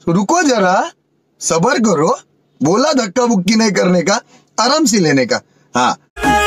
रुको जरा, सबर करो, बोला धक्का बुक्की नहीं करने का, आराम से लेने का। हाँ